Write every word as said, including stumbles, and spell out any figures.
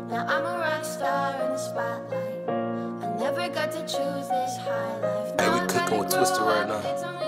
Now I'm a rock star in the spotlight. I never got to choose this high life. Hey, we cooking with Twister right now.